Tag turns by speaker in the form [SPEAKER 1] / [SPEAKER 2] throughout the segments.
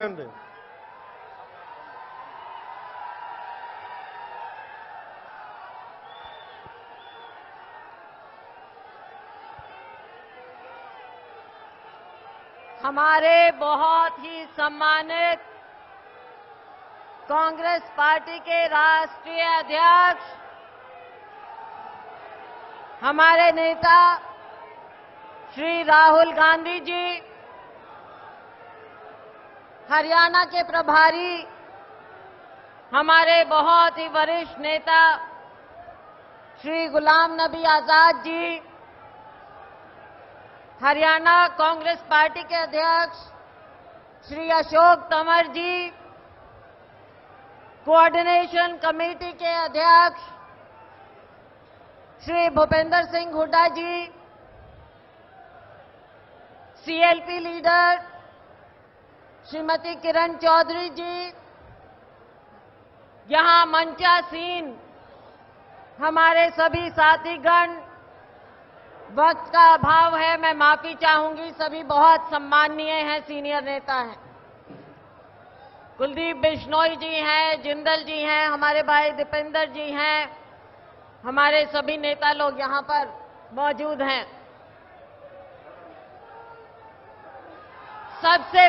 [SPEAKER 1] हमारे बहुत ही सम्मानित कांग्रेस पार्टी के राष्ट्रीय अध्यक्ष, हमारे नेता श्री राहुल गांधी जी, हरियाणा के प्रभारी हमारे बहुत ही वरिष्ठ नेता श्री गुलाम नबी आजाद जी, हरियाणा कांग्रेस पार्टी के अध्यक्ष श्री अशोक तंवर जी, कोऑर्डिनेशन कमेटी के अध्यक्ष श्री भूपेंद्र सिंह हुड्डा जी, सीएलपी लीडर श्रीमती किरण चौधरी जी, यहां मंचासीन हमारे सभी साथीगण, वक्त का अभाव है, मैं माफी चाहूंगी, सभी बहुत सम्माननीय हैं, सीनियर नेता हैं। कुलदीप बिश्नोई जी हैं, जिंदल जी हैं, हमारे भाई दीपेंद्र जी हैं, हमारे सभी नेता लोग यहां पर मौजूद हैं। सबसे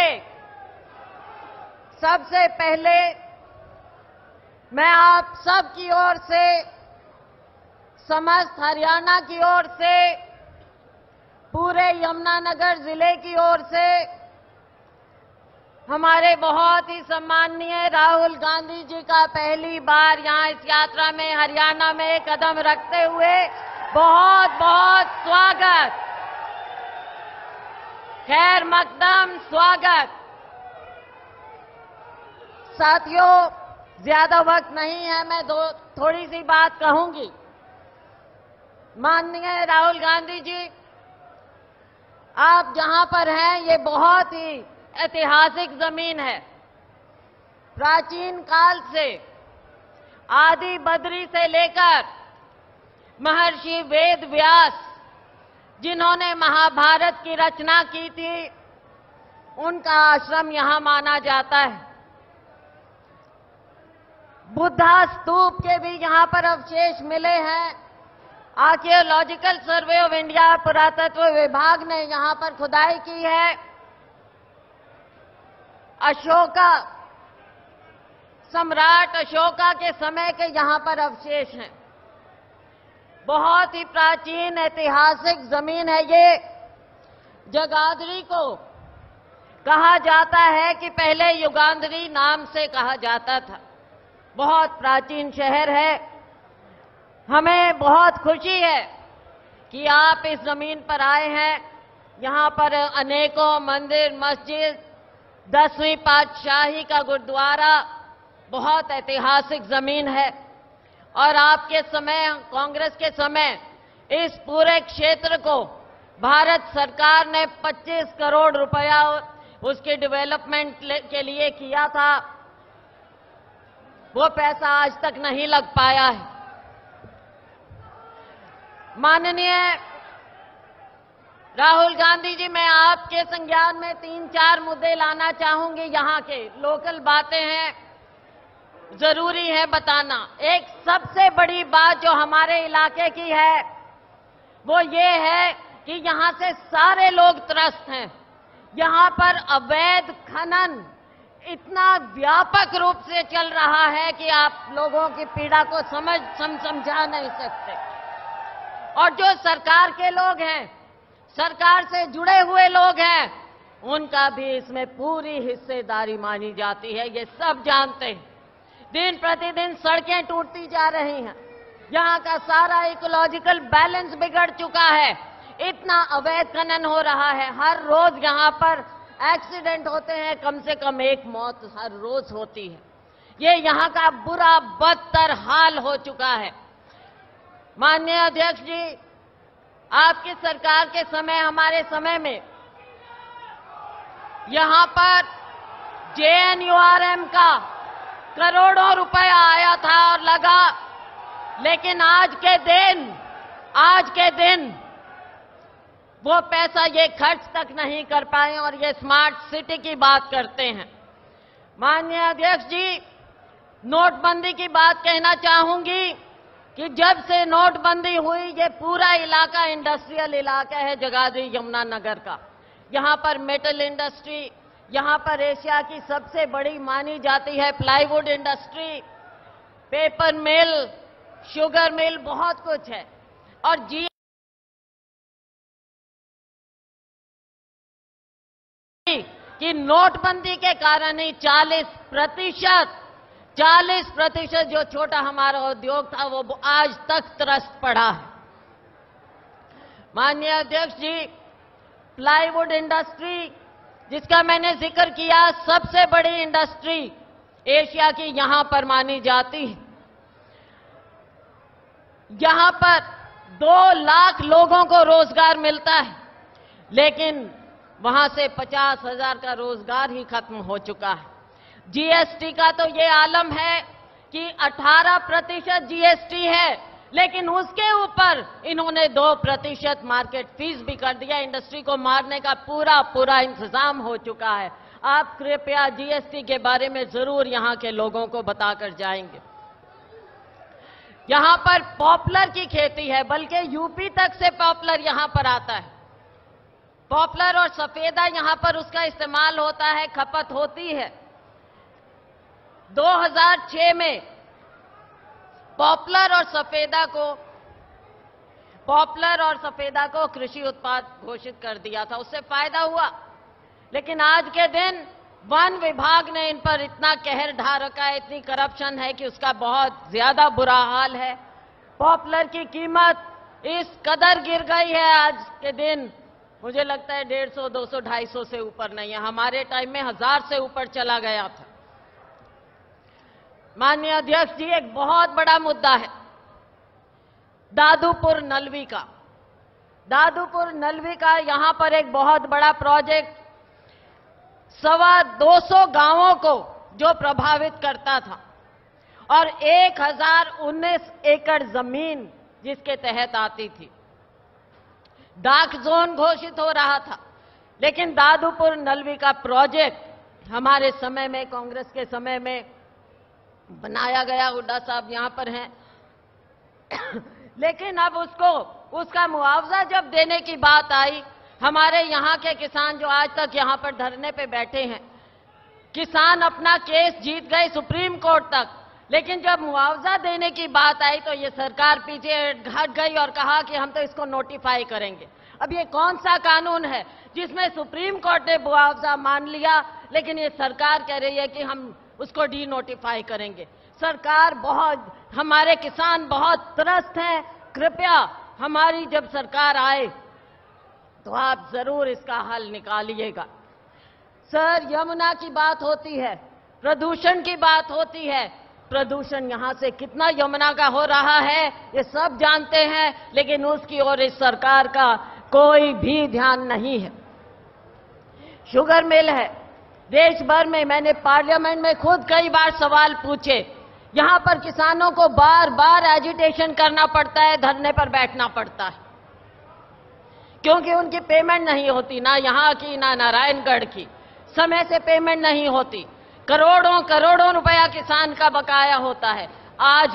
[SPEAKER 1] पहले मैं आप सब की ओर से, समस्त हरियाणा की ओर से, पूरे यमुनानगर जिले की ओर से हमारे बहुत ही सम्माननीय राहुल गांधी जी का पहली बार यहां इस यात्रा में हरियाणा में कदम रखते हुए बहुत बहुत स्वागत, खैर मकदम स्वागत। साथियों, ज्यादा वक्त नहीं है, मैं थोड़ी सी बात कहूंगी। माननीय राहुल गांधी जी, आप जहां पर हैं ये बहुत ही ऐतिहासिक जमीन है। प्राचीन काल से, आदि बद्री से लेकर महर्षि वेद व्यास जिन्होंने महाभारत की रचना की थी, उनका आश्रम यहां माना जाता है। बुद्धा स्तूप के भी यहां पर अवशेष मिले हैं। आर्कियोलॉजिकल सर्वे ऑफ इंडिया, पुरातत्व विभाग ने यहां पर खुदाई की है। अशोका, सम्राट अशोका के समय के यहां पर अवशेष हैं। बहुत ही प्राचीन ऐतिहासिक जमीन है ये। जगाधरी को कहा जाता है कि पहले युगांधरी नाम से कहा जाता था। बहुत प्राचीन शहर है। हमें बहुत खुशी है कि आप इस जमीन पर आए हैं। यहां पर अनेकों मंदिर, मस्जिद, 10वीं पातशाही का गुरुद्वारा, बहुत ऐतिहासिक जमीन है। और आपके समय, कांग्रेस के समय, इस पूरे क्षेत्र को भारत सरकार ने 25 करोड़ रुपया उसके डेवलपमेंट के लिए किया था। वो पैसा आज तक नहीं लग पाया है। माननीय राहुल गांधी जी, मैं आपके संज्ञान में 3-4 मुद्दे लाना चाहूंगी। यहां के लोकल बातें हैं, जरूरी है बताना। एक सबसे बड़ी बात जो हमारे इलाके की है वो ये है कि यहां से सारे लोग त्रस्त हैं। यहां पर अवैध खनन इतना व्यापक रूप से चल रहा है कि आप लोगों की पीड़ा को समझा नहीं सकते। और जो सरकार के लोग हैं, सरकार से जुड़े हुए लोग हैं, उनका भी इसमें पूरी हिस्सेदारी मानी जाती है, ये सब जानते हैं। दिन प्रतिदिन सड़कें टूटती जा रही हैं। यहां का सारा इकोलॉजिकल बैलेंस बिगड़ चुका है। इतना अवैध खनन हो रहा है। हर रोज यहां पर एक्सीडेंट होते हैं, कम से कम एक मौत हर रोज होती है। ये यहां का बुरा बदतर हाल हो चुका है। माननीय अध्यक्ष जी, आपकी सरकार के समय, हमारे समय में यहां पर जेएनयूआरएम का करोड़ों रुपया आया था और लगा, लेकिन आज के दिन वो पैसा ये खर्च तक नहीं कर पाए और ये स्मार्ट सिटी की बात करते हैं। माननीय अध्यक्ष जी, नोटबंदी की बात कहना चाहूंगी कि जब से नोटबंदी हुई ये पूरा इलाका इंडस्ट्रियल इलाका है जगाधरी यमुनानगर का। यहां पर मेटल इंडस्ट्री, यहां पर एशिया की सबसे बड़ी मानी जाती है plywood industry, paper mill, sugar mill, बहुत कुछ है। और कि नोटबंदी के कारण ही 40% जो छोटा हमारा उद्योग था वो आज तक त्रस्त पड़ा है। माननीय अध्यक्ष जी, प्लाईवुड इंडस्ट्री जिसका मैंने जिक्र किया, सबसे बड़ी इंडस्ट्री एशिया की यहां पर मानी जाती है। यहां पर 2 लाख लोगों को रोजगार मिलता है, लेकिन वहां से 50,000 का रोजगार ही खत्म हो चुका है। जीएसटी का तो ये आलम है कि 18% जीएसटी है, लेकिन उसके ऊपर इन्होंने 2% मार्केट फीस भी कर दिया। इंडस्ट्री को मारने का पूरा इंतजाम हो चुका है। आप कृपया जीएसटी के बारे में जरूर यहां के लोगों को बताकर जाएंगे। यहां पर पॉपुलर की खेती है, बल्कि यूपी तक से पॉपुलर यहां पर आता है। पॉपुलर और सफेदा यहां पर उसका इस्तेमाल होता है, खपत होती है। 2006 में पॉपुलर और सफेदा को कृषि उत्पाद घोषित कर दिया था, उससे फायदा हुआ। लेकिन आज के दिन वन विभाग ने इन पर इतना कहर ढा रखा है, इतनी करप्शन है कि उसका बहुत ज्यादा बुरा हाल है। पॉपुलर की कीमत इस कदर गिर गई है आज के दिन, मुझे लगता है 150, 200, 250 से ऊपर नहीं है। हमारे टाइम में 1000 से ऊपर चला गया था। माननीय अध्यक्ष जी, एक बहुत बड़ा मुद्दा है दादूपुर नलवी का। दादूपुर नलवी का यहां पर एक बहुत बड़ा प्रोजेक्ट 225 गांवों को जो प्रभावित करता था और 1019 एकड़ जमीन जिसके तहत आती थी। डार्क जोन घोषित हो रहा था, लेकिन दादूपुर नलवी का प्रोजेक्ट हमारे समय में, कांग्रेस के समय में बनाया गया। हुड्डा साहब यहां पर हैं। लेकिन अब उसका मुआवजा जब देने की बात आई, हमारे यहां के किसान जो आज तक यहां पर धरने पे बैठे हैं, किसान अपना केस जीत गए सुप्रीम कोर्ट तक, लेकिन जब मुआवजा देने की बात आई तो ये सरकार पीछे हट गई और कहा कि हम तो इसको नोटिफाई करेंगे। अब ये कौन सा कानून है जिसमें सुप्रीम कोर्ट ने मुआवजा मान लिया, लेकिन ये सरकार कह रही है कि हम उसको डी नोटिफाई करेंगे। सरकार हमारे किसान बहुत त्रस्त हैं। कृपया हमारी जब सरकार आए तो आप जरूर इसका हल निकालिएगा। सर, यमुना की बात होती है, प्रदूषण की बात होती है। प्रदूषण यहां से कितना यमुना का हो रहा है ये सब जानते हैं, लेकिन उसकी ओर इस सरकार का कोई भी ध्यान नहीं है। शुगर मिल है, देश भर में मैंने पार्लियामेंट में खुद कई बार सवाल पूछे। यहां पर किसानों को बार बार एजिटेशन करना पड़ता है, धरने पर बैठना पड़ता है, क्योंकि उनकी पेमेंट नहीं होती, ना यहां की ना नारायणगढ़ की। समय से पेमेंट नहीं होती, करोड़ों रुपया किसान का बकाया होता है। आज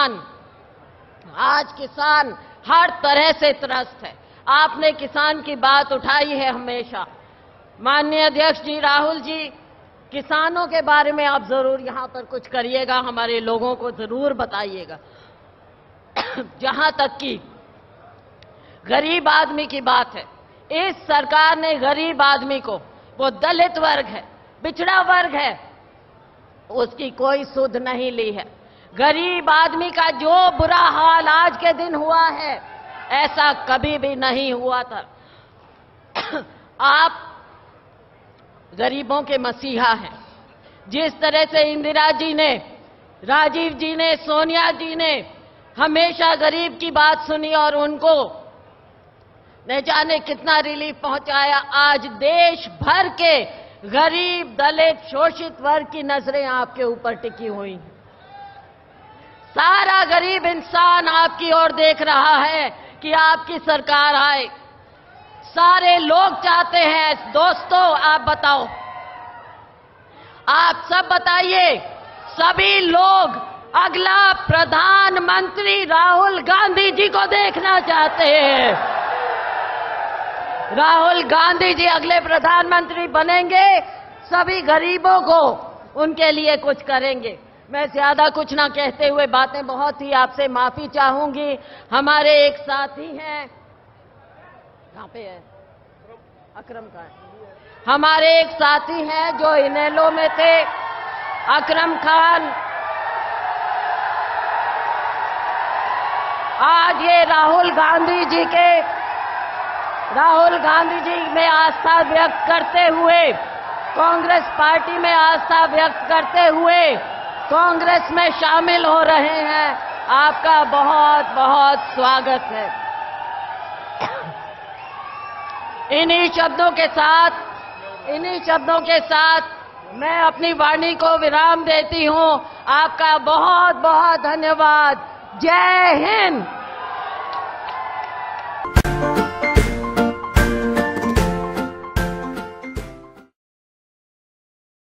[SPEAKER 1] किसान हर तरह से त्रस्त है। आपने किसान की बात उठाई है हमेशा। माननीय अध्यक्ष जी, राहुल जी, किसानों के बारे में आप जरूर यहां पर कुछ करिएगा, हमारे लोगों को जरूर बताइएगा। जहां तक कि गरीब आदमी की बात है, इस सरकार ने गरीब आदमी को, वो दलित वर्ग है, पिछड़ा वर्ग है, उसकी कोई सुध नहीं ली है। गरीब आदमी का जो बुरा हाल आज के दिन हुआ है, ऐसा कभी भी नहीं हुआ था। आप गरीबों के मसीहा हैं। जिस तरह से इंदिरा जी ने, राजीव जी ने, सोनिया जी ने हमेशा गरीब की बात सुनी और उनको न जाने कितना रिलीफ पहुंचाया, आज देश भर के गरीब, दलित, शोषित वर्ग की नजरें आपके ऊपर टिकी हुई हैं। सारा गरीब इंसान आपकी ओर देख रहा है कि आपकी सरकार आए। सारे लोग चाहते हैं। दोस्तों, आप बताओ, आप सब बताइए, सभी लोग अगला प्रधानमंत्री राहुल गांधी जी को देखना चाहते हैं। राहुल गांधी जी अगले प्रधानमंत्री बनेंगे, सभी गरीबों को उनके लिए कुछ करेंगे। मैं ज्यादा कुछ ना कहते हुए बातें बहुत ही आपसे माफी चाहूंगी। हमारे एक साथी हैं, कहां पे है? अकरम का है। हमारे एक साथी हैं जो इनेलो में थे, अकरम खान। आज ये राहुल गांधी जी में आस्था व्यक्त करते हुए, कांग्रेस पार्टी में आस्था व्यक्त करते हुए कांग्रेस में शामिल हो रहे हैं। आपका बहुत बहुत स्वागत है। इन्हीं शब्दों के साथ मैं अपनी वाणी को विराम देती हूं। आपका बहुत बहुत धन्यवाद। जय हिंद।